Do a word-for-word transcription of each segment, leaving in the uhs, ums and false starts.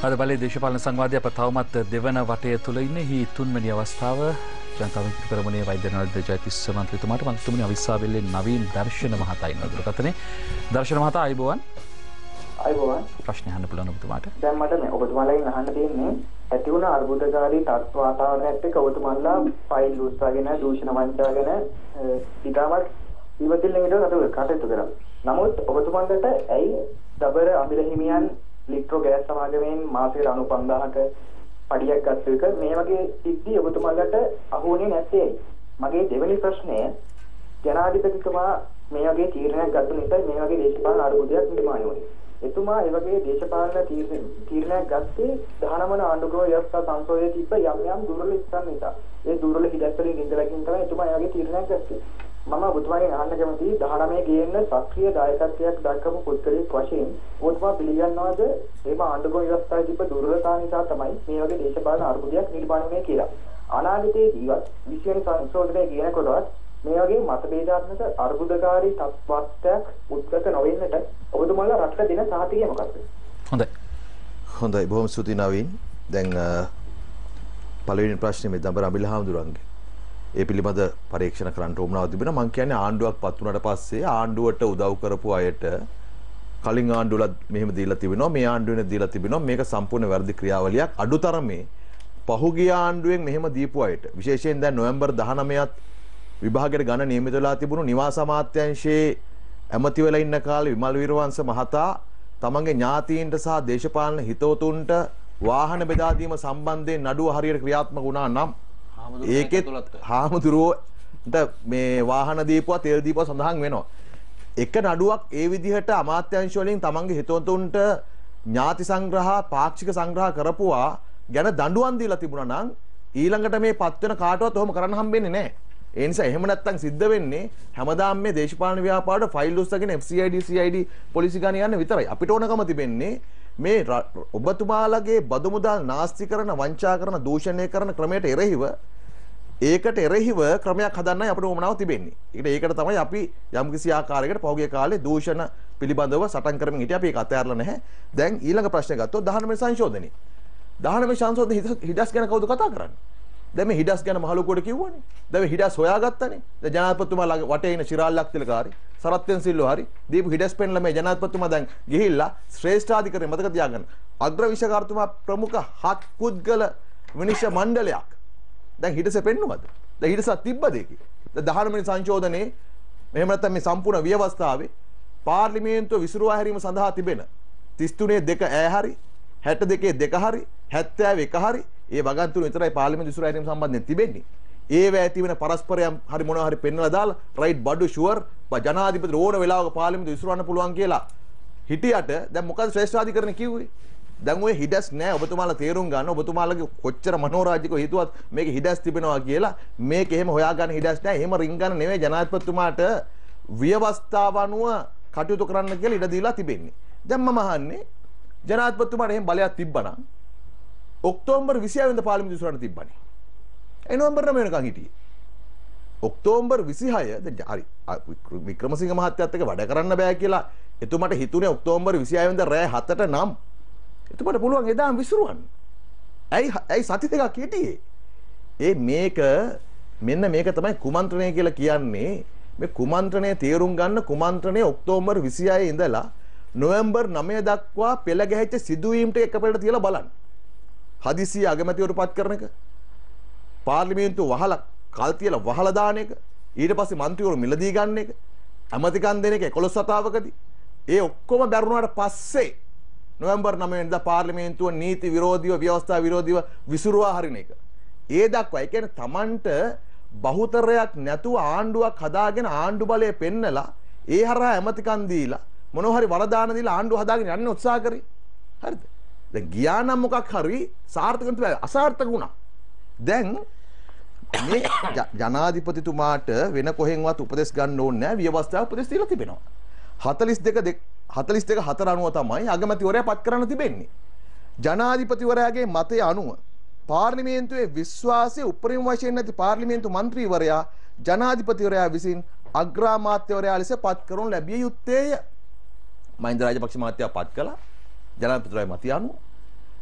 අද බලයේ දේශපාලන සංවාදය අප තවමත් දෙවන වටය තුල ඉන්නේ. හි තුන්වෙනි අවස්ථාව ජනතා විමුක්ති පෙරමුණේ වෛද්‍ය නලින් ජයතිස්ස මන්ත්‍රීතුමාට මන්ත්‍රීතුමනි අවිස්සාවෙල්ලේ නවීන් දර්ශන මහතා ඉන්නවා දුරකථනේ. දර්ශන මහතා ආයුබෝවන්. ආයුබෝවන්. ප්‍රශ්න අහන්න පුළුවන් ඔබතුමාට. දැන් මට මේ ඔබතුමාලගෙන් අහන්න තියෙන්නේ ඇති වුණ අර්බුදකාරී තත්ත්ව වාතාවරණයත් එක්ක ඔබතුමාලා ෆයිල් උස්සගෙන දූෂණ වංචාගෙන ඊටමත් ඉවතිල්ලෙන් ඉඳලා කටයුතු කරා. නමුත් ඔබතුමාලට ඇයි දබර අමිල හිමියන් ලිට්‍රෝ ගෑස් සමාගමෙන් මාසෙකට අනූ පන්දාහක පඩියක් ගත්ත එක මේ වගේ සිද්ධි ඔබතුමාලට අහුවුනේ නැත්තේ ඇයි? මගේ දෙවෙනි ප්‍රශ්නය ජනාධිපතිතුමා මේ වගේ තීරණයක් ගත්ත නිසා මේ වගේ දේශපාලන අර්බුදයක් නිර්මාණය වුණේ. එතුමා ඒ වගේ දේශපාලන තීරණයක් ගත්තේ දහනව වන ආණ්ඩුක්‍රම ව්‍යවස්ථා සංශෝධනයේ තිබ්බ යම් යම් දුර්වල ස්ථාන නිසා. ඒ දුර්වල හිදැස්වලින් ඉඳලාකින් තමයි එතුමා ඒ වගේ තීරණයක් ගත්තේ. මම ඔබතුමාගෙන් අහන්න කැමතියි දහනවයේ ගේන්න සක්‍රීය දායකත්වයක් දක්වපු පුද්ගලයෙක් වශයෙන් ඔබතුමා පිළිගන්නවද එම ආණ්ඩුක්‍රම ව්‍යවස්ථාවේ තිබ්බ දුර්වලතා නිසා තමයි මේ වගේ දේශපාලන අර්බුදයක් නිර්මාණය වුනේ කියලා. අනාගතයේදීවත් විශ්ව සංශෝධනයේ කියනකොටවත් මේ වගේ මතභේදාත්මක අර්බුදකාරී තත්ත්වයක් උද්ගත නොවෙන්නට ඔබතුමාලා රටට දෙන සහතිකය මොකක්ද? හොඳයි. හොඳයි බොහොම ස්තුතියි නවීන්. දැන් පළවෙනි ප්‍රශ්නේ මේ දඹර අබිල හාමුදුරන්ගේ. ඒ පිළිබඳ පරීක්ෂණ කරන්න උවමනාව තිබෙනවා. මම කියන්නේ ආණ්ඩුවක් පත් වුණාට පස්සේ ආණ්ඩුවට උදව් කරපු අයට කලින් ආණ්ඩුවලත් මෙහෙම දීලා තිබෙනවා. මේ ආණ්ඩුවෙන් දීලා තිබෙනවා. මේක සම්පූර්ණ වැරදි ක්‍රියාවලියක්. අඩුතරමේ පහුගිය ආණ්ඩුවෙන් මෙහෙම දීපු අයට විශේෂයෙන් දැන් නොවැම්බර් දහනවයත් විභාගයට ගණන නියමිත වෙලා තිබුණු නිවාස අමාත්‍යාංශයේ ඇමති වෙලා ඉන්න කාලේ විමල් වීරවංශ මහතා තමන්ගේ ඥාතීන්ට සහ දේශපාලන හිතවතුන්ට වාහන බෙදා දීම සම්බන්ධයෙන් නඩුව හරියට ක්‍රියාත්මක වුණා නම් ඒකෙත් හාමුදුරුවෝට මේ වාහන දීපුවා තෙල් දීපුවා සඳහන් වෙනවා. එක නඩුවක් ඒ විදිහට අමාත්‍යාංශ වලින් තමන්ගේ හිතවතුන්ට ඥාති සංග්‍රහ පාක්ෂික සංග්‍රහ කරපුවා ගැන දඬුවම් දීලා තිබුණා නම් ඊළඟට මේ පත් වෙන කාටවත් ඔහොම කරන්න හම්බෙන්නේ නැහැ. ඒ නිසා එහෙම නැත්තම් සිද්ධ වෙන්නේ හැමදාම මේ දේශපාලන ව්‍යාපාරවල ෆයිල් උස්සගෙන F C I D C I D policy ගාන යන්න විතරයි. අපිට ඕනකම තිබෙන්නේ මේ ඔබතුමාලගේ බදු මුදල් නාස්ති කරන, වංචා කරන, දූෂණය කරන ක්‍රමයට එරෙහිව ඒකට එරෙහිව ක්‍රමයක් හදන්නයි අපිට උවමනාව තිබෙන්නේ. ඒකට ඒකට තමයි අපි යම්කිසි ආකාරයකට පහුගිය කාලේ දූෂණ පිළිබඳව සටන් කරමින් හිටියා. අපි ඒක අතහැරලා නැහැ. දැන් ඊළඟ ප්‍රශ්නේ ගත්තොත් දහනවය සංශෝධනේ. දහනවය සංශෝධනේ හිඩස් ගැන කවුද කතා කරන්නේ? දැන් මේ හිඩස් ගැන මහලුකුවට කිව්වනේ. දැන් මේ හිඩස් හොයාගත්තනේ. දැන් ජනාධිපතිතුමා වටේ ඉන්න ශිරාල් ලක්තිලකාරී සරත්වෙන් සිල්ලෝ හරි දීපු හිඩස් පෙන්ලා මේ ජනාධිපතිතුමා දැන් ගිහිල්ලා ශ්‍රේෂ්ඨාධිකරණය මතක තියාගන්න. අග්‍ර විෂයකාරතුමා ප්‍රමුඛ හත් පුද්ගල විනිශ්චය මණ්ඩලයක් දැන් හිඩසේ පෙන්නුවද? දැන් හිඩසක් තිබ්බද ඒකේ? දැන් දහනවය සංශෝධනයේ මෙහෙම නැත්නම් මේ සම්පූර්ණ ව්‍යවස්ථාවේ පාර්ලිමේන්තුව විසිරුවා හැරීම සඳහා තිබෙන තිස් තුනේ දෙක ඈ හරි හැට දෙකේ දෙක හරි හැත්තෑව එක හරි ඒ වගන් තුන විතරයි පාර්ලිමේන්තු විසිරුවා හැරීම සම්බන්ධයෙන් තිබෙන්නේ. ඒව ඇති වෙන පරස්පරයන් හරි මොනවා හරි පෙන්වලා දාලා රයිට් බඩු ෂුවර් ජනාධිපති ඕන වෙලාවක පාර්ලිමේන්තු විසිරවන්න පුළුවන් කියලා හිටියට දැන් මොකද ශ්‍රේෂ්ඨාධිකරණය කිව්වේ? දැන් ඔය හිඩස් නෑ. ඔබතුමාලා තේරුම් ගන්න. ඔබතුමාලගේ කොච්චර මනෝරාජිකව හිතුවත් මේක හිඩස් තිබෙනවා කියලා මේක එහෙම හොයාගන්න හිඩස් නෑ. එහෙම රින් ගන්න නෙවෙයි ජනාධිපතිතුමාට ව්‍යවස්ථාව අනුව කටයුතු කරන්න කියලා ඉඩ දීලා තිබෙන්නේ. දැන් මම අහන්නේ ජනාධිපතිතුමාට එහෙම බලයක් තිබ්බනම් ඔක්තෝබර් විසිහය වෙනිදා පාර්ලිමේන්තු විසිරවන්න තිබ්බනේ. ඒ නොවැම්බර් නවය වෙනකන් හිටියේ. ඔක්තෝබර් විසිහය දැන් හරි වික්‍රමසිංහ මහත්තයාත් එක්ක වැඩ කරන්න බෑ කියලා එතුමාට හිතුනේ ඔක්තෝබර් විසිහය වෙනිදා රෑ හතට නම් එතුමාට පුළුවන් එදාම විසිරුවන්න. ඇයි ඇයි සති දෙකක් හිටියේ? ඒ මේක මෙන්න මේක තමයි කුමන්ත්‍රණය කියලා කියන්නේ. මේ කුමන්ත්‍රණය තේරුම් ගන්න කුමන්ත්‍රණය ඔක්තෝබර් විසිහය ඉඳලා නොවැම්බර් නවය දක්වා පෙළ ගැහිච්ච සිදුවීම් ටික එකපැත්තට තියලා බලන්න. හදිසිය අගමැතිවරු පත් කරන එක, පාර්ලිමේන්තුව වහලා කල් තියලා වහලා දාන එක, ඊට පස්සේ മന്ത്രിවරු මිලදී ගන්න එක, අමතිකම් දෙන එක එකොළොස් වතාවකදී ඒ ඔක්කොම බැරුණාට පස්සේ නොවැම්බර් නවය වෙනිදා පාර්ලිමේන්තුව නීති විරෝධීව ව්‍යවස්ථා විරෝධීව විසිරුවා හරින එක. ඒ දක්වා ඒ කියන්නේ Tamanට බහුතරයක් නැතුව ආණ්ඩුවක් හදාගෙන ආණ්ඩු බලය පෙන්නලා ඒ හරහා ඇමතිකම් දීලා මොනවා හරි වරදාන දීලා ආණ්ඩුව හදාගෙන යන්න උත්සාහ කරේ. හරිද? දැන් ගියා නම් මොකක් හරි සාර්ථක නැතුව අසාර්ථක වුණා. දැන් මේ ජනාධිපතිතුමාට වෙන කොහෙන්වත් උපදෙස් ගන්න ඕනේ නැහැ. ව්‍යවස්ථාව උපදෙස් දීලා තිබෙනවා. හතළිස් දෙක හතළිස් දෙක හතර අනුව තමයි අගමැතිවරයා පත් කරන්න තිබෙන්නේ. ජනාධිපතිවරයාගේ මතය අනුව පාර්ලිමේන්තුවේ විශ්වාසය උපරිම වශයෙන් නැති පාර්ලිමේන්තු මන්ත්‍රීවරයා ජනාධිපතිවරයා විසින් අග්‍රාමාත්‍යවරයා ලෙස පත් කරනු ලැබිය යුත්තේය. මහින්ද රාජපක්ෂ මහත්තයා පත් කළා. ජනාධිපතිතුමාගේ මතය අනුව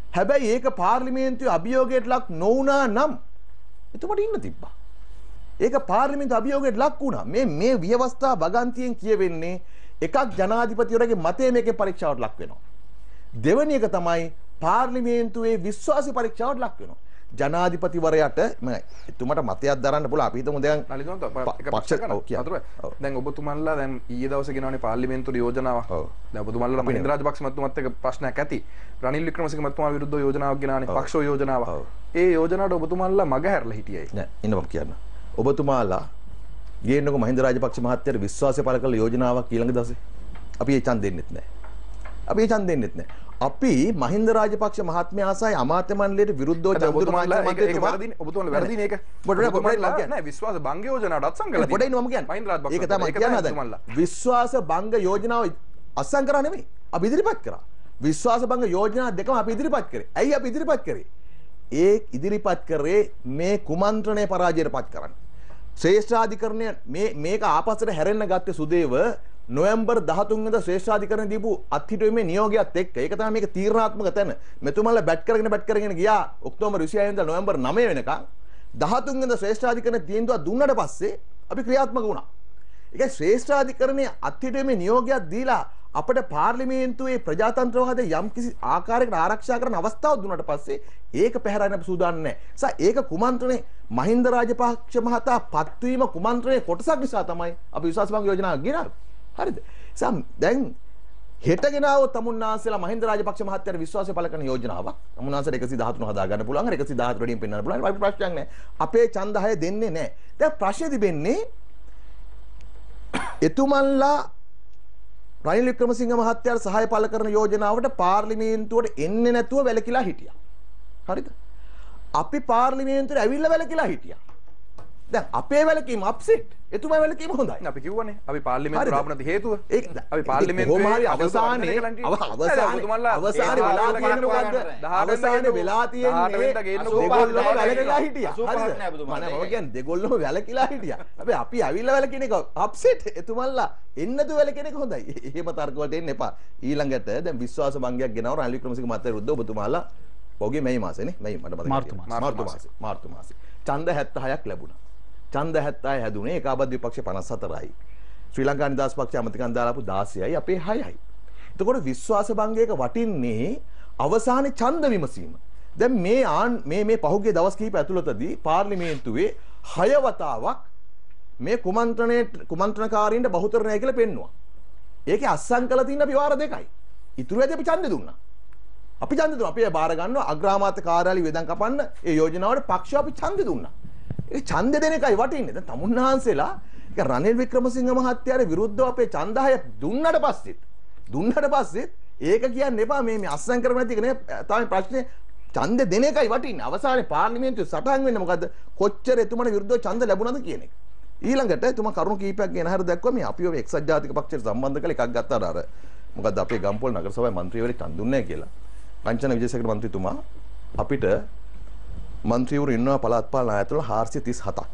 හැබැයි ඒක පාර්ලිමේන්තුවේ අභියෝගයට ලක් නොවුණා නම් එතුමට ඉන්න තිබ්බා. ඒක පාර්ලිමේන්තු අභියෝගයට ලක් වුණා. මේ මේ ව්‍යවස්ථා වගන්තියෙන් කියවෙන්නේ එකක් ජනාධිපතිවරයාගේ මතය මේකේ පරීක්ෂාවට ලක් වෙනවා. දෙවෙනි එක තමයි පාර්ලිමේන්තුවේ විශ්වාසී පරීක්ෂාවට ලක් වෙනවා. ජනාධිපතිවරයාට මම එතුමාට මතයක් දරන්න පුළුවන්. අපි හිතමු දැන් නලිතුමා එක පක්ෂයක් අතුරු දැන් ඔබතුමන්ලා දැන් ඊයේ දවසේ ගෙනාවනේ පාර්ලිමේන්තු යෝජනාවක්. දැන් ඔබතුමන්ලා මහින්ද රාජපක්ෂ මහත්මයාත් එක්ක ප්‍රශ්නයක් ඇති. රනිල් වික්‍රමසිංහ මහත්මයා විරුද්ධව යෝජනාවක් ගෙනාවනේ පක්ෂ යෝජනාවක්. ඒ යෝජනාවට ඔබතුමන්ලා මග හැරලා හිටියයි. නෑ ඉන්න මම කියන්න. ඔබතුමාලා ගේන්නකො මහින්ද රාජපක්ෂ මහත්තයාට විශ්වාසය පළ කළ යෝජනාවක් ඊළඟ දවසේ. අපි ඒ ඡන්ද දෙන්නෙත් නෑ. අපි ඒ ඡන්ද දෙන්නෙත් නෑ. අපි මහින්ද රාජපක්ෂ මහත්මයා සහ අමාත්‍ය මණ්ඩලයට විරුද්ධව ඔබතුමාලා ඒක වැරදිනේ. ඔබතුමාලා වැරදිනේ ඒක. ඔබතුමාලා නෑ විශ්වාස භංග යෝජනාවට අත්සන් කළා. පොඩ්ඩක් ඉන්න මම කියන්නේ. මහින්ද රාජපක්ෂ ඒක තමයි කියන්න හදන්නේ. විශ්වාස භංග යෝජනාව අත්සන් කරා නෙමෙයි. අපි ඉදිරිපත් කරා. විශ්වාස භංග යෝජනා දෙකම අපි ඉදිරිපත් කරේ. ඇයි අපි ඉදිරිපත් කරේ? ඒ ඉදිරිපත් කරේ මේ කුමන්ත්‍රණය පරාජයට පත් කරන්න. ශ්‍රේෂ්ඨාධිකරණය මේ මේක ආපස්සට හැරෙන්න ගත්තේ සුදේව නොවැම්බර් දහතුන් වෙනිදා ශ්‍රේෂ්ඨාධිකරණය දීපු අත්හිටුවීමේ නියෝගයත් එක්ක. ඒක තමයි මේක තීරණාත්මක තැන. මෙතුමන්ලා බැට් කරගෙන බැට් කරගෙන ගියා ඔක්තෝබර් විසිහය වෙනිදා නොවැම්බර් නවය වෙනකන්. දහතුන් වෙනිදා ශ්‍රේෂ්ඨාධිකරණය තීන්දුවක් දුන්නට පස්සේ අපි ක්‍රියාත්මක වුණා. ඒකයි ශ්‍රේෂ්ඨාධිකරණයේ අත්හිටුවීමේ නියෝගයක් දීලා අපිට පාර්ලිමේන්තුවේ ප්‍රජාතන්ත්‍රවාදය යම් කිසි ආකාරයකට ආරක්ෂා කරන අවස්ථාවක් දුන්නාට පස්සේ ඒක පැහැරෙන්න සූදානම් නැහැ. සා ඒක කුමන්ත්‍රණේ මහින්ද රාජපක්ෂ මහතා පත්වීම කුමන්ත්‍රණයේ කොටසක් නිසා තමයි අපි විශ්වාස භංග යෝජනාව ගෙනාවේ. හරිද? සා දැන් හෙටගෙන આવොත් තමුන්නාන්සේලා මහින්ද රාජපක්ෂ මහත්තයාට විශ්වාසය පළ කරන යෝජනාවක්. තමුන්නාන්සේට එකසිය දහතුන හදා ගන්න පුළුවන්. එකසිය දහහතර වලින් පෙන්වන්න පුළුවන්. අපි ප්‍රශ්නයක් නැහැ. අපේ ඡන්ද හය දෙන්නේ නැහැ. දැන් ප්‍රශ්නේ තිබෙන්නේ එතුමන්ලා රනිල් වික්‍රමසිංහ මහත්තයාට සහාය පළ කරන යෝජනාවට පාර්ලිමේන්තුවට එන්නේ නැතුව වැළකීලා හිටියා. හරිද? අපි පාර්ලිමේන්තුවට ඇවිල්ලා වැළකීලා හිටියා. දැන් අපේ වැළකීම අප්සෙට්. එතුමා වැළකීම හොඳයි. අපි කිව්වනේ අපි පාර්ලිමේන්තුවට ආපු නැති හේතුව. ඒක අපි පාර්ලිමේන්තුවේ අවසානයේ අවසානයේ අවසානයේ වෙලා තියෙන්නේ මොකද්ද? අවසානයේ වෙලා තියෙන්නේ දෙගොල්ලම වැළකීලා හිටියා. හරිද? මම කියන්නේ දෙගොල්ලම වැළකීලා හිටියා. හැබැයි අපි ඇවිල්ලා වැළකීන එක අප්සෙට්. එතුමන්ලා එන්නතු වැළකීන එක හොඳයි. එහෙම තර්ක වලට එන්න එපා. ඊළඟට දැන් විශ්වාස භංගයක් ගෙනව රනිල් වික්‍රමසිංහ මහත්තයා විරුද්ධව ඔබතුමාලා ඔහුගේ මැයි මාසෙනේ. මැයි මට මතකයි. මාර්තු මාසෙ. මාර්තු මාසෙ. මාර්තු මාසෙ. ඡන්ද හැත්තෑහක් ලැබුණා. ඡන්ද හැත්තෑ හැදුනේ ඒකාබද්ධ විපක්ෂ පනස් හතරයි. ශ්‍රී ලංකා නිදහස් පක්ෂය අමතිකන් දාලාපු දාසයයි අපේ හයයි. එතකොට විශ්වාස භංගයක වටින්නේ අවසානයේ ඡන්ද විමසීම. දැන් මේ මේ මේ පහුගිය දවස් කිහිප ඇතුළතදී පාර්ලිමේන්තුවේ හය වතාවක් මේ කුමන්ත්‍රණයේ කුමන්ත්‍රණකාරීන්ට බහුතර නැහැ කියලා පෙන්නුවා. ඒකේ අස්සම් කළා තියෙන අපි වාර දෙකයි. ඉතුරු ඇදී අපි ඡන්ද දුන්නා. අපි ඡන්ද දුන්නා. අපි බාර ගන්නවා අග්‍රාමාත්‍ය කාර්යාලය වෙදන් කපන්න ඒ යෝජනාවට පක්ෂ අපි ඡන්ද දුන්නා. ඒ ඡන්ද දෙන එකයි වටින්නේ. දැන් තමුන්නාන්සේලා ඒක රනිල් වික්‍රමසිංහ මහත්තයාට විරුද්ධව අපේ ඡන්ද හය දුන්නට පස්සෙත් දුන්නට පස්සෙත් ඒක කියන්න එපා මේ මේ අස්සම් කරන්නේ නැති එක නේ තමයි ප්‍රශ්නේ. ඡන්ද දෙන එකයි වටින්නේ. අවසානයේ පාර්ලිමේන්තුවේ සටහන් වෙන්නේ මොකද්ද? කොච්චර එතුමාට විරුද්ධව ඡන්ද ලැබුණාද කියන එක. ඊළඟට එතුමා කරුණු කීපයක් ගෙන හර දැක්වුවා මේ අපිව එක්සත් ජාතික පක්ෂයට සම්බන්ධ කරලා එකක් ගත්තාට අර මොකද්ද අපේ ගම්පොළ නගර සභාවේ മന്ത്രിවරයෙක් ඡන්ද දුන්නේ නැහැ කියලා. කංචන විජේසේකර මන්ත්‍රීතුමා අපිට මන්ත්‍රීවරු ඉන්නවා පළාත් පාලන ආයතන හාරසිය තිස් හතක්.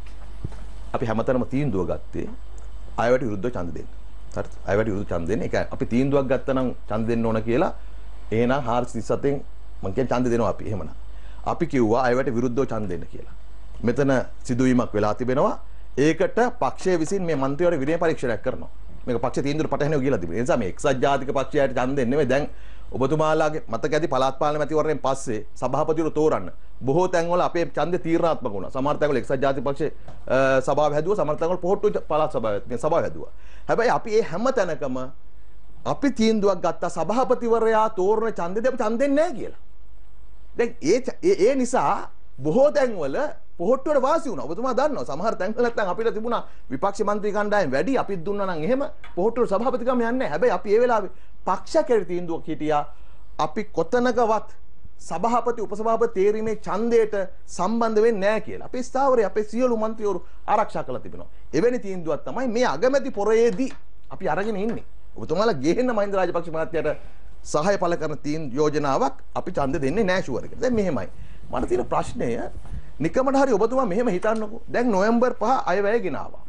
අපි හැමතැනම තීන්දුව ගත්තේ අයවට විරුද්ධව ඡන්ද දෙන්න. හරිද? අයවට විරුද්ධව ඡන්ද දෙන්න. ඒක අපි තීන්දුවක් ගත්තා නම් ඡන්ද දෙන්න ඕන කියලා. එහෙනම් හාරසිය තිස් හතෙන් මං කියන්නේ ඡන්ද දෙනවා අපි. එහෙමනම් අපි කිව්වා අයවට විරුද්ධව ඡන්ද දෙන්න කියලා. මෙතන සිදුවීමක් වෙලා තිබෙනවා. ඒකට පක්ෂය විසින් මේ මන්ත්‍රීවරු විනය පරීක්ෂණයක් කරනවා. මේක පක්ෂ තීන්දුවට පටහැනිව කියලා තිබෙනවා. ඒ නිසා මේ එක්සත් ජාතික පක්ෂයට ඡන්ද දෙන්නේ නෙමෙයි. දැන් ඔබතුමාලාගේ මතක ඇති පළාත් පාලන මැතිවරණයෙන් පස්සේ සභාපතිවරු තෝරන්න බොහෝ තැන්වල අපේ ඡන්දේ තීරණාත්මක වුණා. සමහර තැන්වල එක්සත් ජාතික පක්ෂේ සභාව හැදුවා, සමහර තැන්වල පොහොට්ටු පළාත් සභාව මේ සභාව හැදුවා. හැබැයි අපි මේ හැම තැනකම අපි තීන්දුවක් ගත්තා සභාපතිවරයා තෝරන ඡන්දෙදී අපි ඡන්ද දෙන්නේ නැහැ කියලා. දැන් ඒ ඒ නිසා බොහෝ තැන්වල පොහොට්ටුවට වාසි වුණා. ඔබතුමා දන්නවා සමහර තැන්වල නැත්නම් අපිට තිබුණා විපක්ෂ මන්ත්‍රී කණ්ඩායම් වැඩි අපිත් දුන්නා නම් එහෙම පොහොට්ටුවට සභාපතිකම යන්නේ නැහැ. හැබැයි අපි ඒ වෙලාවේ පක්ෂකේ තීන්දුවක් හිටියා අපි කොතනකවත් සභාපති උපසභාපති තේරීමේ ඡන්දයට සම්බන්ධ වෙන්නේ නැහැ කියලා. අපේ ස්ථාවරය අපේ සියලු මන්ත්‍රීවරු ආරක්ෂා කරලා තිබෙනවා. එවැනි තීන්දුවක් තමයි මේ අගමැති පොරයේදී අපි අරගෙන ඉන්නේ. ඔබතුමාලා ගේන්න මහින්ද රාජපක්ෂ මහත්තයාට සහාය පළ කරන තීන් යෝජනාවක් අපි ඡන්ද දෙන්නේ නැහැ ෂුවර් එකට. දැන් මෙහෙමයි. මට තියෙන ප්‍රශ්නය නිකමට හරි ඔබතුමා මෙහෙම හිතන්නකෝ. දැන් නොවැම්බර් පහ අයවැය ගෙනාවා.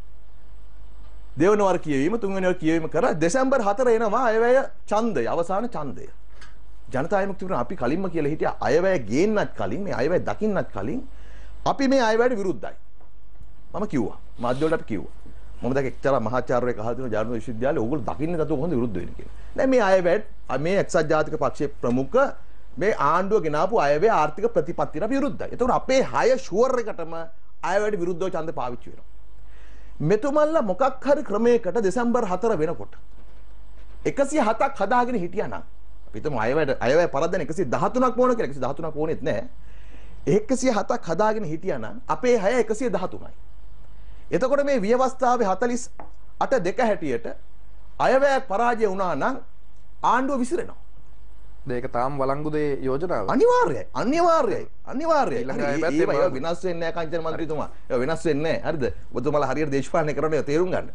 දෙවන වර කියවීම තුන්වෙනි වර කියවීම කරා දෙසැම්බර් හතර එනවා අයවැය ඡන්දය අවසාන ඡන්දය. ජනතා විමුක්ති පෙරමුණ අපි කලින්ම කියලා හිටියා අයවැය ගේන්නත් කලින් මේ අයවැය දකින්නත් කලින් අපි මේ අයවැයට විරුද්ධයි. මම කිව්වා. මාධ්‍ය වලට අපි කිව්වා. මම දැන් එක්තරා මහාචාර්යවරයෙක් අහලා තියෙනවා ජාර්මන් විශ්වවිද්‍යාලයේ ඕගොල්ලෝ දකින්නේ නැතුව කොහොමද විරුද්ධ වෙන්නේ කියලා. දැන් මේ අයවැයට මේ එක්සත් ජාතික පක්ෂයේ ප්‍රමුඛ මේ ආණ්ඩුව ගෙනාපු අයවැය ආර්ථික ප්‍රතිපත්තියට විරුද්ධයි. ඒතකොට අපේ හය ෂුවර් එකටම අයවැයට විරුද්ධව ඡන්ද පාවිච්චි වෙනවා. මෙතුමල්ලා මොකක් හරි ක්‍රමයකට දෙසැම්බර් හතර වෙනකොට එකසිය හතක් හදාගෙන හිටියානම් අපි හිතමු අයවැයට අයවැය පරද්දන එකසිය දහතුනක් ඕන කියලා. එකසිය දහතුනක් ඕනෙත් නැහැ. එකසිය හතක් හදාගෙන හිටියානම් අපේ හය එකසිය දහතුනයි. එතකොට මේ ව්‍යවස්ථාවේ හතළිස් අට දෙක හැටියට අයවැයක් පරාජය වුණා නම් ආණ්ඩුව විසිරෙනවා. ඒක තාම වළංගුදේ යෝජනාව. අනිවාර්යයි. අනිවාර්යයි. අනිවාර්යයි. ඒක වෙනස් වෙන්නේ නැහැ කංචන මන්ත්‍රීතුමා. ඒක වෙනස් වෙන්නේ නැහැ. හරිද? ඔබතුමාලා හරියට දේශපාලනය කරන්නේ තේරුම් ගන්න.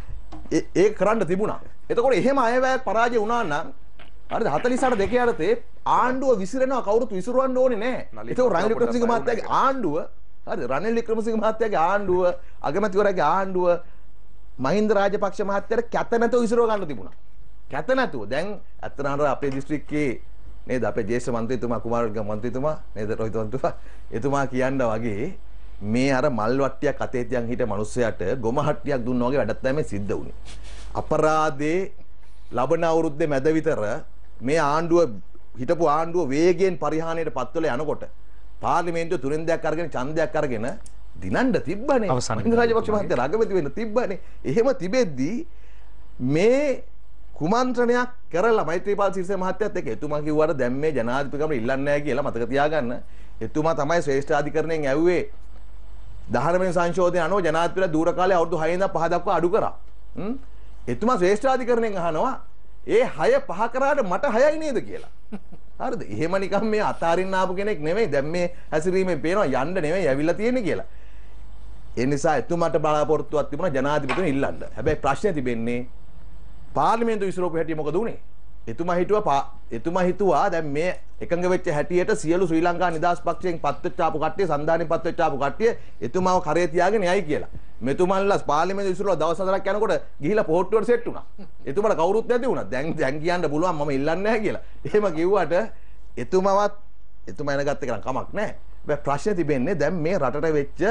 ඒ ඒක කරන්න තිබුණා. එතකොට එහෙම අයවැයක් පරාජය වුණා නම් හරිද හතළිස් අට දෙක යටතේ ආණ්ඩුව විසිරෙනවා කවුරුත් විසිරවන්න ඕනේ නැහැ. ඒක රනිල් වික්‍රමසිංහ මහත්තයාගේ ආණ්ඩුව හරි රනිල් වික්‍රමසිංහ මහත්තයාගේ ආණ්ඩුව අගමැතිවරයාගේ ආණ්ඩුව මහින්ද රාජපක්ෂ මහත්තයාට කැත නැතුව විසිරව ගන්න තිබුණා. කැත නැතුව දැන් අත්තරාන අපේ දිස්ත්‍රික්කයේ නේද අපේ ජේෂ්ඨ මන්ත්‍රීතුමා කුමාරවර්ග මන්ත්‍රීතුමා නේද රොහිත මන්ත්‍රීතුමා එතුමා කියනවා වගේ මේ අර මල් වට්ටියක් අතේ තියන් හිට මිනිස්සයාට ගොම හට්ටියක් දුන්නා වගේ වැඩක් තමයි සිද්ධ වුනේ. අපරාධේ ලබන අවුරුද්දේ මැද විතර මේ ආණ්ඩුව හිටපු ආණ්ඩුව වේගයෙන් පරිහානියට පත්වල යනකොට පාර්ලිමේන්තුව තුනෙන් දෙයක් අරගෙන ඡන්දයක් අරගෙන දිනන්න තිබ්බනේ. මහින්ද රාජපක්ෂ මහත්තයා රාගමැති වෙන්න තිබ්බනේ. එහෙම තිබෙද්දී මේ කුමන්ත්‍රණයක් කරලා මෛත්‍රීපාල සිරිසේන මහත්තයත් එක්ක එතුමා කිව්වට දැන් මේ ජනාධිපතිකම ඉල්ලන්නේ නැහැ කියලා මතක තියාගන්න. එතුමා තමයි ශ්‍රේෂ්ඨාධිකරණයෙන් ඇව්වේ දහනවය සංශෝධනය අනුව ජනාධිපතිලා දූර කාලේ අවුරුදු හය ඉඳන් පහ දක්වා අඩු කරා. හ්ම් එතුමා ශ්‍රේෂ්ඨාධිකරණයෙන් අහනවා ඒ හය පහ කරාට මට හයයි නේද කියලා. හරිද? එහෙම නිකන් මේ අතාරින්න ආපු කෙනෙක් නෙමෙයි. දැන් මේ හැසිරීමෙන් පේනවා යන්න නෙමෙයි ඇවිල්ලා තියෙන්නේ කියලා. ඒ නිසා එතුමාට බලාපොරොත්තුවක් තිබුණා ජනාධිපතිතුමා ඉල්ලන්න. හැබැයි ප්‍රශ්නේ තිබෙන්නේ පාර්ලිමේන්තුව විසිරෝපු හැටි මොකද උනේ? එතුමා හිතුවා එතුමා හිතුවා දැන් මේ එකඟ වෙච්ච හැටියට සියලු ශ්‍රී ලංකා නිදහස් පක්ෂයෙන් පත්වෙච්ච ආපු කට්ටිය සන්දානෙන් පත්වෙච්ච ආපු කට්ටිය එතුමාව කරේ තියාගෙන යයි කියලා. මෙතුමන්ලා පාර්ලිමේන්තුව විසිරලා දවස් හතරක් යනකොට ගිහිලා පොහොට්ටුවට සෙට් වුණා. එතුමාට කවුරුත් නැති වුණා. දැන් දැන් කියන්න පුළුවන් මම ඉල්ලන්නේ නැහැ කියලා. එහෙම කිව්වට එතුමාවත් එතුමා එනගත්ත එක නම් කමක් නැහැ. හැබැයි ප්‍රශ්නේ තිබෙන්නේ දැන් මේ රටට වෙච්ච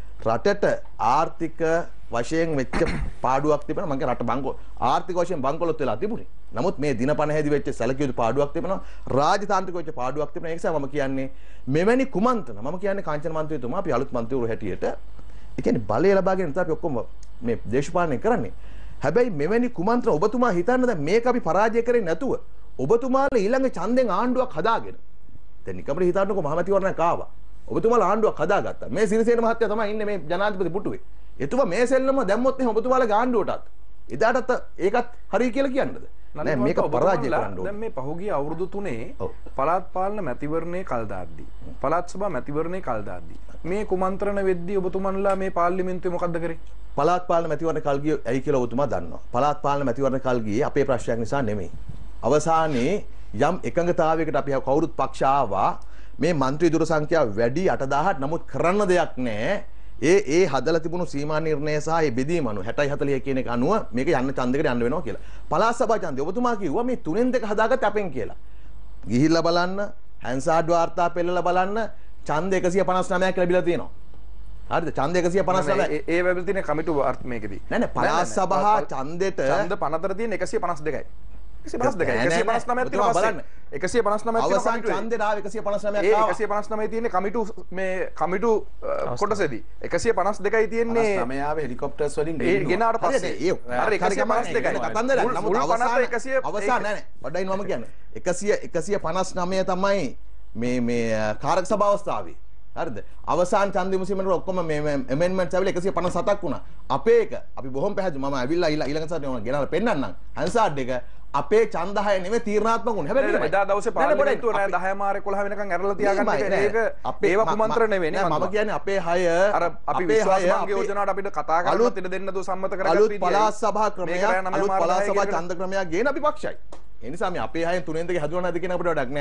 රටට ආර්ථික වශයෙන් වෙච්ච පාඩුවක් තිබෙනවා. මම රට බංකො ආර්ථික වශයෙන් බංකොලොත් වෙලා තිබුණේ. නමුත් මේ දිනපණහැදි වෙච්ච සැලකිය යුතු පාඩුවක් තිබෙනවා. රාජතාන්ත්‍රික වෙච්ච පාඩුවක් තිබෙනවා. ඒ නිසා මම කියන්නේ මෙවැනි කුමන්ත්‍රණ මම කියන්නේ කාංචන මන්ත්‍රීතුමා අපි අලුත් මන්ත්‍රීවරු හැටියට ඒ කියන්නේ බලය ලබාගෙන ඉතින් අපි ඔක්කොම මේ දේශපාලනය කරන්නේ. හැබැයි මෙවැනි කුමන්ත්‍රණ ඔබතුමා හිතන්න දැන් මේක අපි පරාජය කරේ නැතුව ඔබතුමාලා ඊළඟ ඡන්දෙන් ආණ්ඩුවක් හදාගෙන දැන් නිකම්ම හිතන්නකෝ මහමැතිවරණයක් ආවා. ඔබතුමාලා ආණ්ඩුවක් හදාගත්තා. මේ සිරිසේන මහත්තයා තමයි ඉන්නේ මේ ජනාධිපති පුටුවේ. එතුමා මේ සෙල්ලම දැම්මොත් එහෙනම් ඔබතුමාලගේ ආණ්ඩුවටත් එදාටත් ඒකත් හරි කියලා කියන්නද? නෑ මේක පරාජය කරන්න ඕනේ. දැන් මේ පහුගිය අවුරුදු තුනේ පළාත් පාලන මැතිවරණයේ කල් දාද්දී පළාත් සභා මැතිවරණයේ කල් දාද්දී මේ කුමන්ත්‍රණ වෙද්දී ඔබතුමන්ලා මේ පාර්ලිමේන්තුවේ මොකද්ද කරේ? පළාත් පාලන මැතිවරණ කල් ගියේ ඇයි කියලා ඔබතුමා දන්නවා. පළාත් පාලන මැතිවරණ කල් ගියේ අපේ ප්‍රශ්නයක් නිසා නෙමෙයි. අවසානයේ යම් එකඟතාවයකට අපි කවුරුත් පක්ෂ ආවා මේ മന്ത്രി දුර සංඛ්‍යාව වැඩි අටදාහක් නමුත් කරන්න දෙයක් නැහැ. ඒ ඒ හදලා තිබුණු සීමා නිර්ණය සහ ඒ බෙදීම අනුව හැටයි හතලිහ කියන එක අනුව මේක යන්න ඡන්දයකට යන්න වෙනවා කියලා. පළාත් සභා ඡන්දය ඔබතුමා කිව්වා මේ තුනෙන් දෙක හදාගත්ත අපෙන් කියලා. ගිහිල්ලා බලන්න හැන්සාඩ් වාර්තා පෙන්නලා බලන්න ඡන්ද එකසිය පනස් නවයක් ලැබිලා තියෙනවා. හරිද? ඡන්ද එකසිය පනස් නවය ඒ වෙබ් තියෙන කමිටු මේකෙදී. නෑ නෑ පළාත් සභා ඡන්දෙට ඡන්ද පනතර තියෙන එකසිය පනස් දෙකයි. එකසිය පනස් දෙකයි. එකසිය පනස් නවයක් තියෙනවා බලන්න. එකසිය පනස් නවයක් තියෙනවා. අවසන් ඡන්දෙට ආව එකසිය පනස් නවයක් ආවා. ඒ එකසිය පනස් නවය තියෙන්නේ කමිටු මේ කමිටු කොටසේදී. එකසිය පනස් දෙකයි තියෙන්නේ පනස් නවය ආවේ හෙලිකොප්ටර්ස් වලින් ඒ ගෙනාට පස්සේ. හරි එකසිය පනස් දෙකයි. කතන්දර නමුත් අවසන් අවසන් නෑ නෑ. වඩයින් මම කියන්නේ. එකසිය එකසිය පනස් නවය තමයි මේ මේ කාරක සභාව අවස්ථාවේ. හරිද? අවසාන ඡන්ද විමසීමේට ඔක්කොම මේ ඇමෙන්ඩ්මන්ට්ස් ආවිලා එකසිය පනස් හතක් වුණා. අපේ එක අපි බොහොම පැහැදිලි මම ඇවිල්ලා ඊළඟ සැරේ ඕන ගෙනල්ලා පෙන්නන්නම්. හන්සාඩ් එක අපේ ඡන්ද හය නෙමෙයි තීරණාත්මක වුණේ. හැබැයි එදා දවසේ පාර්ලිමේන්තුව රෑ දහය මාර එකොළහ වෙනකන් ඇරලා තියාගන්න එක ඒක ඒව කුමන්ත්‍රණ නෙවෙයි නේ මම කියන්නේ අපේ හය අර අපි විශ්වාසභංග යෝජනාවට අපිට කතා කරලා ඉන්න දෙන්න දෝ සම්මත කරගත්ත අලුත් පළාත් සභා ක්‍රමයක් අලුත් පළාත් සභා ඡන්ද ක්‍රමයක් ගේන අපි පක්ෂයි. ඒ නිසා මේ අපේ හයෙන් තුනෙන් දෙක හදුවා නැද්ද කියන අපිට වැඩක් නැහැ.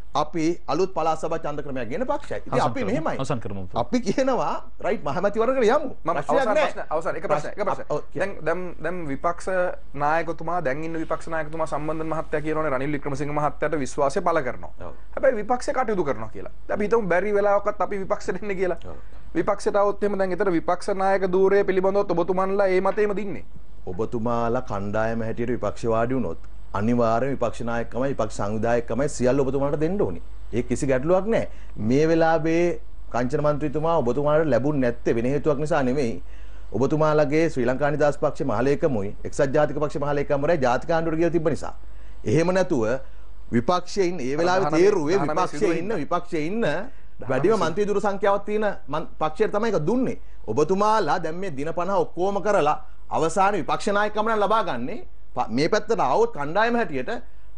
අපි අලුත් පළාත් සභා ඡන්ද ක්‍රමයක් ගෙන පක්ෂයි. ඉතින් අපි මෙහෙමයි. අවසන් කරමු. අපි කියනවා රයිට් මහමැතිවරණකට යමු. මම අවසන් ප්‍රශ්න අවසන් එක ප්‍රශ්න එක ප්‍රශ්න. දැන් දැන් දැන් විපක්ෂ නායකතුමා දැන් ඉන්න විපක්ෂ නායකතුමා සම්බන්ධන් මහත්තයා කියනෝනේ රනිල් වික්‍රමසිංහ මහත්තයාට විශ්වාසය පළ කරනවා. හැබැයි විපක්ෂය කටයුතු කරනවා කියලා. දැන් අපි හිතමු බැරි වෙලාවකත් අපි විපක්ෂෙට එන්න කියලා. විපක්ෂයට આવොත් එහෙම දැන් ඊතර විපක්ෂ නායක ධූරයේ පිළිබඳව ඔබතුමන්ලා ඒ මතේම දින්නේ. ඔබතුමාලා කණ්ඩායම හැටියට විපක්ෂ වාඩි වුණොත් අනිවාර්යයෙන් විපක්ෂ නායකකමයි විපක්ෂ සංවිධායකකමයි සියල්ල ඔබතුමාලට දෙන්න ඕනේ. ඒ කිසි ගැටලුවක් නැහැ. මේ වෙලාවේ කංචන මන්ත්‍රීතුමා ඔබතුමාලට ලැබුණ නැත්තේ වෙන හේතුවක් නිසා නෙමෙයි. ඔබතුමාලගේ ශ්‍රී ලංකා නිදහස් පක්ෂ මහලේකමුයි එක්සත් ජාතික පක්ෂ මහලේකම්වරයි ජාතික ආණ්ඩුවට ගියලා තිබ්බ නිසා. එහෙම නැතුව විපක්ෂයේ ඉන්න ඒ වෙලාවේ තේරුවේ විපක්ෂයේ ඉන්න විපක්ෂයේ ඉන්න වැඩිම මන්ත්‍රී දුර සංඛ්‍යාවක් තියෙන පක්ෂයට තමයි ඒක දුන්නේ. ඔබතුමාලා දැන් මේ දින පනහ ඔක්කොම කරලා අවසාන විපක්ෂ නායකකම නම් ලබා ගන්නේ මේ පැත්තට આવොත් කණ්ඩායම හැටියට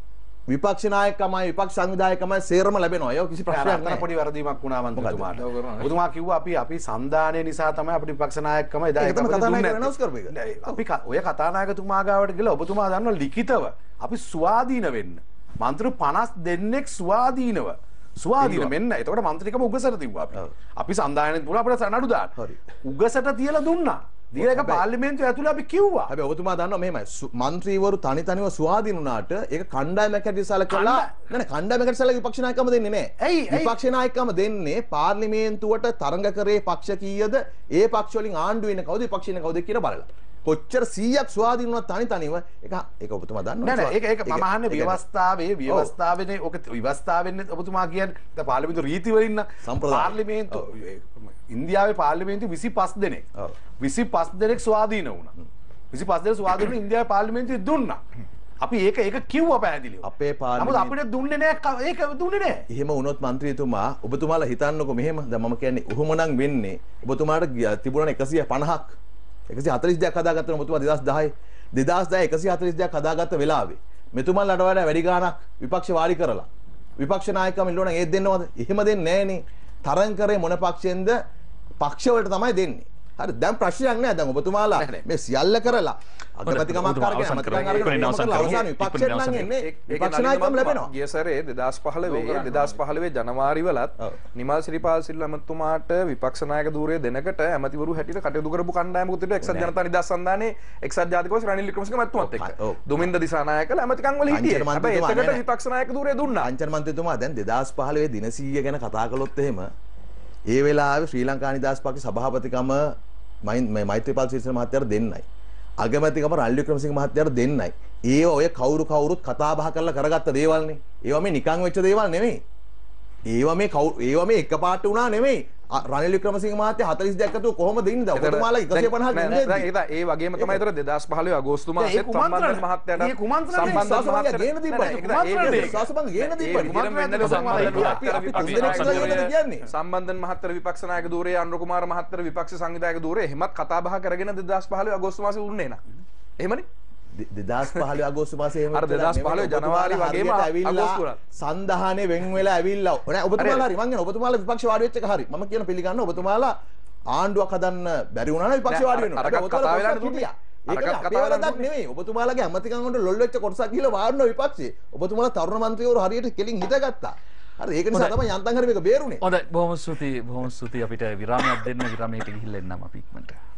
විපක්ෂ නායකකමයි විපක්ෂ සංවිධායකකමයි සේරම ලැබෙනවා. ඒක කිසි ප්‍රශ්නයක් නැහැ. පොඩි වැරදීමක් වුණා මන්ත්‍රීතුමාට. ඔබතුමා කිව්වා අපි අපි සන්දානය නිසා තමයි අපිට විපක්ෂ නායකකම එදා ඒක කතානායක වෙනස් කරපු එක. අපි ඔය කතානායකතුමා ගාවට ගිහලා ඔබතුමා දන්නවා ලිඛිතව අපි ස්වාධීන වෙන්න. මන්ත්‍රී පනස් දෙනෙක් ස්වාධීනව ස්වාධීන මෙන්න. එතකොට මන්ත්‍රීකම උගසට තිබ්බා අපි. අපි සන්දානයෙන් පුරා අපිට නඩු දාන්න. උගසට තියලා දුන්නා. දීලා ඒක පාර්ලිමේන්තුව ඇතුලේ අපි කිව්වා. හැබැයි ඔබතුමා දන්නවා මෙහෙමයි. මන්ත්‍රීවරු තනි තනිව ස්වාධීන වුණාට ඒක කණ්ඩායමක් හැටියට සැලකලා නෑ නෑ කණ්ඩායමක් හැටියට සැලකලා විපක්ෂ නායකකම දෙන්නේ නෑ. ඇයි විපක්ෂ නායකකම දෙන්නේ පාර්ලිමේන්තුවට තරඟ කරේ පක්ෂ කීයද? ඒ පක්ෂ වලින් ආණ්ඩු වෙන කවුද විපක්ෂ වෙන කවුද කියලා බලලා. කොච්චර සීයක් ස්වාධීන වුණා තනි තනිව ඒක ඒක ඔබතුමා දන්නවා. නෑ නෑ ඒක ඒක මම අහන්නේ ව්‍යවස්ථාවේ ව්‍යවස්ථාවේනේ ඔක ව්‍යවස්ථාවෙන්නේ ඔබතුමා කියන්නේ දැන් පාර්ලිමේන්තු රීති වලින් නම් පාර්ලිමේන්තු ඉන්දියාවේ පාර්ලිමේන්තු විසිපස් දෙනෙක් විසිපස් දෙනෙක් ස්වාධීන වුණා. විසිපස් දෙනෙක් ස්වාධීන වුණා ඉන්දියාවේ පාර්ලිමේන්තුවේ දුන්නා. අපි ඒක ඒක කිව්වා පැහැදිලිව. අපේ පාර්ලිමේන්තුව නමුත් අපිට දුන්නේ නැහැ. ඒක දුන්නේ නැහැ. එහෙම වුණොත් മന്ത്രിතුමා ඔබතුමාලා හිතන්නකො මෙහෙම දැන් මම කියන්නේ උහුමනම් වෙන්නේ ඔබතුමාට තිබුණා එකසිය පනහක් එකසිය හතළිස් දෙකක් හදාගත්තා ඔබතුමා දෙදාස් දහය දෙදාස් දහය එකසිය හතළිස් දෙකක් හදාගත්ත වෙලාවේ මෙතුමාලට වඩා වැඩි ගාණක් විපක්ෂ වාඩි කරලා විපක්ෂ නායකකම ඉල්ලුවා නම් ඒත් දෙන්නවද? එහෙම දෙන්නේ නැහනේ. තරං කරේ මොන පක්ෂෙන්ද? පක්ෂ වලට තමයි දෙන්නේ. හරි දැන් ප්‍රශ්නයක් නෑ. දැන් ඔබතුමාලා මේ සියල්ල කරලා අගමැතිකමක් අරගෙන අමතකම් අරගෙන අවසාන විපක්ෂයට නම් එන්නේ විපක්ෂ නායකකම ලැබෙනවා. ගිය සැරේ දෙදාස් පහළොව දෙදාස් පහළොව ජනවාරි වලත් නිමල් ශ්‍රීපාල් සිල්වා මහත්මයාට විපක්ෂ නායක ධූරය දෙනකට ඇමතිවරු හැටියට කටයුතු කරපු කණ්ඩායමකුත් හිටියා. එක්සත් ජනතා නිදහස් සන්ධානයේ එක්සත් ජාතික පක්ෂ රනිල් වික්‍රමසිංහ මහත්මයාත් එක්ක. දුමින්ද දිසානායකලා ඇමතිකම් වල හිටියේ. හැබැයි එතකට විපක්ෂ නායක ධූරය දුන්නා. අංචන මන්ත්‍රීතුමා දැන් දෙදාස් පහළොව දින සීය ගැන කතා කළොත් එහෙම ඒ වෙලාවේ ශ්‍රී ලංකා නිදහස් පක්ෂ සභාපතිකම මේ මෛත්‍රීපාල සිරිසේන මහත්තයාට දෙන්නයි. අගමැතිකම රනිල් වික්‍රමසිංහ මහත්තයාට දෙන්නයි. ඒව ඔය කවුරු කවුරුත් කතා බහ කරලා කරගත්ත දේවල්නේ. ඒවා මේ නිකන් වෙච්ච දේවල් නෙමෙයි. ඒවා මේ කවුරු ඒවා මේ එකපාරට වුණා නෙමෙයි. රනිල් වික්‍රමසිංහ මහත්තයා හතළිස් දෙකක් අතව කොහොමද ඉන්නේ? ඔබතුමාලා එකසිය පනහක් ඉන්නේ. ඒක ඒ වගේම තමයි ඒතර දෙදාස් පහළොව අගෝස්තු මාසෙත් සම්බන්ධ මහත්තයාට මේ කුමන්ත්‍රණ සම්බන්ධ මහත්තයාට ගේන දීපා. ඒක සාසබංග ගේන දීපා. සම්බන්ධන් මහත්තයා විපක්ෂ නායක ධූරයේ අනුර කුමාර මහත්තයා විපක්ෂ සංවිධායක ධූරයේ එහෙමත් කතා බහ කරගෙන දෙදාස් පහළොව අගෝස්තු මාසෙ උන්නේ නා. එහෙමනේ. දෙදාස් පහළොව අගෝස්තු මාසයේ එහෙම අර දෙදාස් පහළොව ජනවාරි වගේම අගෝස්තු වල සන්දහානේ වෙන් වෙලා ඇවිල්ලා නෑ ඔබතුමාලා හරි මං කියන ඔබතුමාලා විපක්ෂ වාඩි වෙච්ච එක හරි මම කියන පිළිගන්න ඔබතුමාලා ආණ්ඩුවක් හදන්න බැරි වුණා නම් විපක්ෂ වාඩි වෙනවා අර කතා වෙලා දුන්නා ඒක කතා වෙලා නෙමෙයි ඔබතුමාලාගේ අමතිකම් වලට ලොල් වෙච්ච කොටසක් ගිහලා වාඩිනවා විපක්ෂේ ඔබතුමාලා තරුණ මන්ත්‍රීවරු හරියට කෙලින් හිටගත්තා හරි ඒක නිසා තමයි යන්තම් හරි මේක බේරුනේ හොඳයි බොහොම ස්තුතියි බොහොම ස්තුතියි අපිට විරාමයක් දෙන්න විරාමයකට ගිහිල්ලා එන්නම් අපි ඉක්මනට